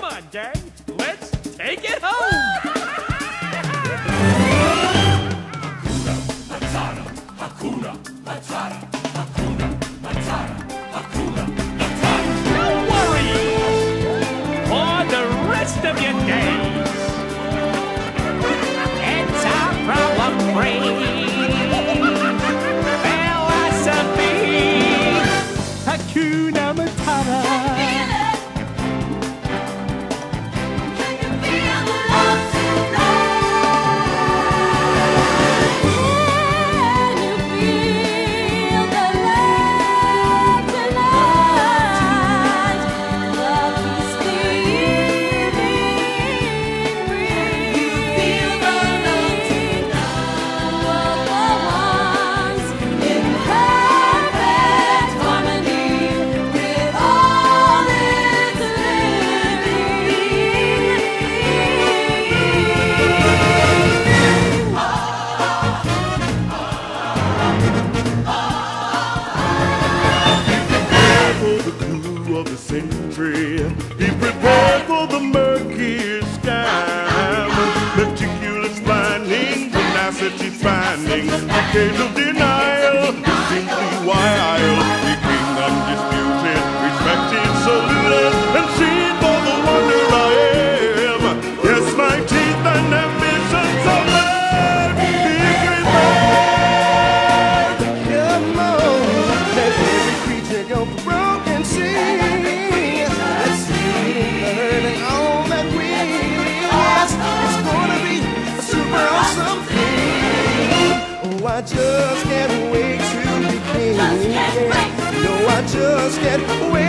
Come on, gang. Let's take it home. Hakuna Matata, Hakuna Matata, Hakuna Matata. Don't worry for the rest of your days. It's our problem-free philosophy. Hakuna Matata. He prepared for the murky scam. Meticulous planning, tenacity spanning, decades of denial, distinctly wild. The king undisputed, respected, saluted, and seen for the wonder I am. Yes, my teeth and ambitions are mad. Come on, let every creature go broken sea. I just can't wait to begin. No, I just can't wait.